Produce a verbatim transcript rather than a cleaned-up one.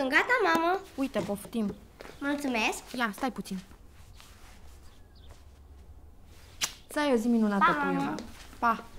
Sunt gata, mamă. Uite, poftim. Mulțumesc. Ia, stai puțin. Să ai o zi minunată, Pa, puiul mamă. meu. Pa!